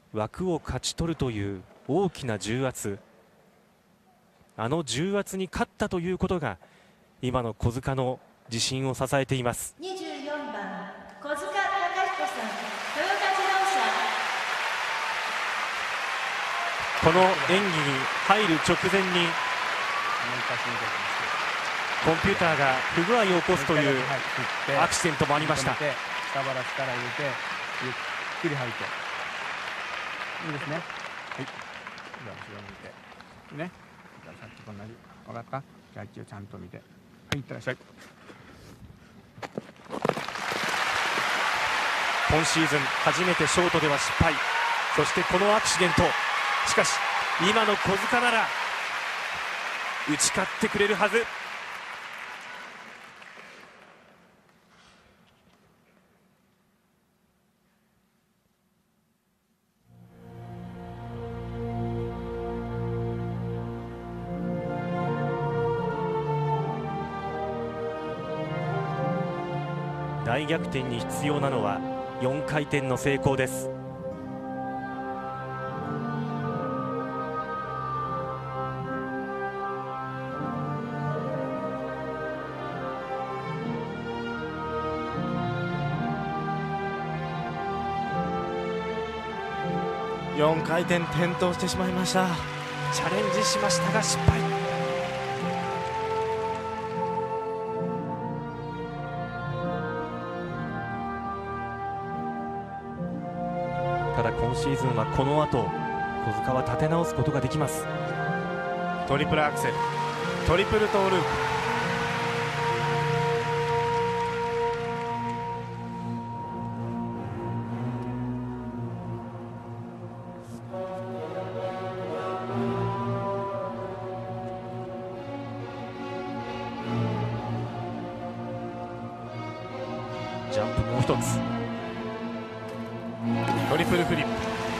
枠を勝ち取るという大きな重圧、あの重圧に勝ったということが今の小塚の自信を支えています。 24番小塚貴彦さん、トヨタ自動車。 この演技に入る直前にコンピューターが不具合を起こすというアクシデントもありました。 下腹力入れてゆっくり吐いていいですね。はい、じゃあ後ろ向いてね。じゃあさっきと同じ。分かった？じゃあ一応ちゃんと見て、はい、いってらっしゃい。 今シーズン初めてショートでは失敗、そしてこのアクシデント。しかし今の小塚なら打ち勝ってくれるはず。大逆転に必要なのは4回転の成功です。 4回転転倒してしまいました。 チャレンジしましたが失敗。ただ今シーズンはこの後小塚は立て直すことができます。 トリプルアクセル、トリプルトーループ。 ジャンプもう一つ。 トリプルフリップ。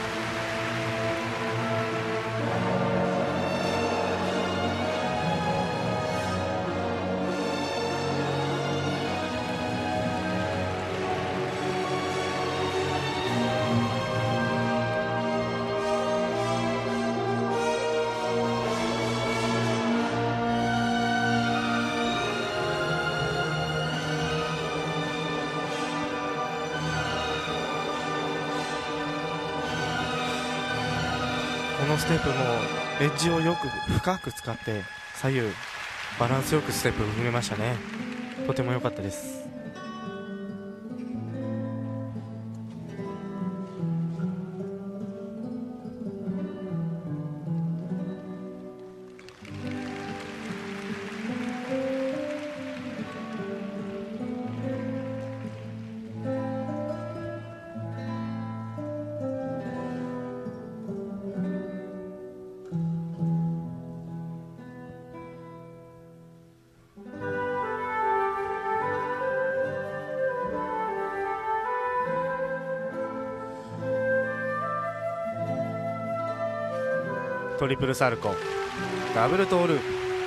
このステップもエッジをよく深く使って左右バランスよくステップを踏めましたね。とても良かったです。トリプルサルコー、ダブルトーループ。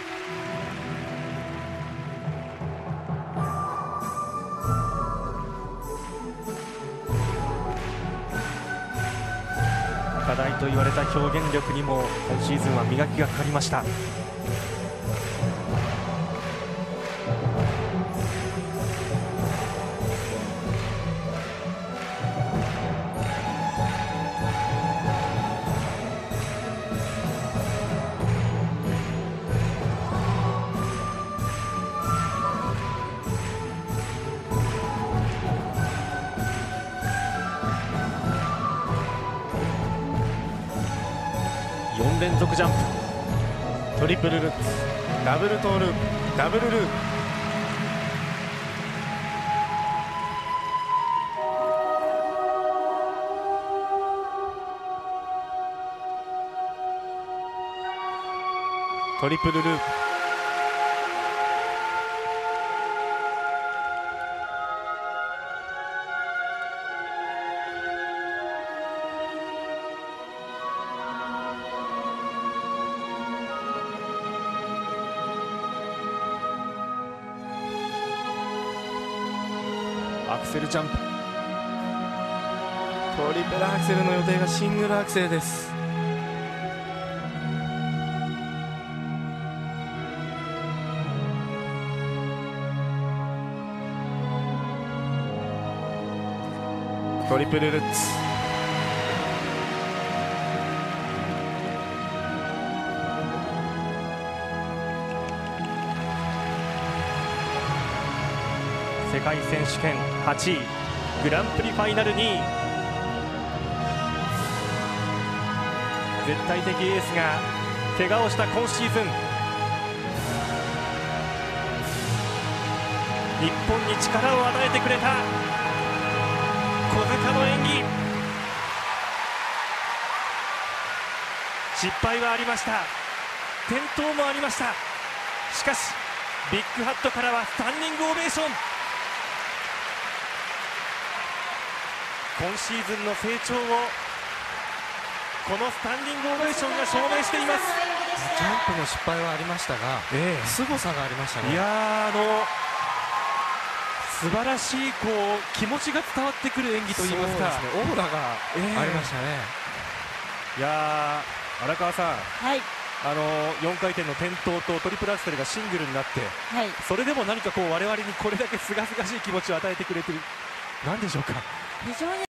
課題と言われた表現力にも今シーズンは磨きがかかりました。4連続ジャンプ、 トリプルルッツ、ダブルトーループ、ダブルループ。トリプルループ。 アクセルジャンプ、 トリプルアクセルの予定がシングルアクセルです。トリプルルッツ。 世界選手権8位、グランプリファイナル2位、絶対的エースが怪我をした今シーズン、日本に力を与えてくれた小塚の演技、失敗はありました、転倒もありました。しかしビッグハットからはスタンディングオベーション。今シーズンの成長をこのスタンディングオベーションが証明しています。 ジャンプの失敗はありましたが、凄さがありましたね。 いや素晴らしい気持ちが伝わってくる演技といいますか、 オーラがありましたね。 いや荒川さん、 はい、 4回転の転倒とトリプルアクセルがシングルになって、 はい、 それでも何か我々にこれだけ清々しい気持ちを与えてくれてる、なんでしょうか。 非常に